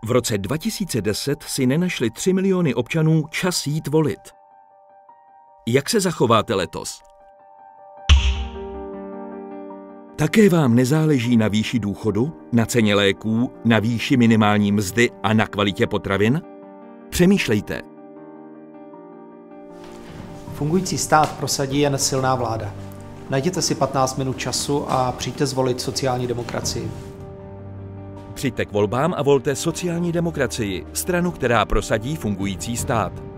V roce 2010 si nenašli 3 miliony občanů čas jít volit. Jak se zachováte letos? Také vám nezáleží na výši důchodu, na ceně léků, na výši minimální mzdy a na kvalitě potravin? Přemýšlejte. Fungující stát prosadí jen silná vláda. Najděte si 15 minut času a přijďte zvolit sociální demokracii. Přijďte k volbám a volte sociální demokracii, stranu, která prosadí fungující stát.